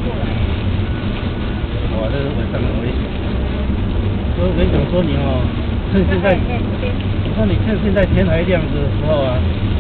哇，这个晚上很危险。所以我跟你讲说你哦，趁现在，我看你趁现在天还亮的时候啊。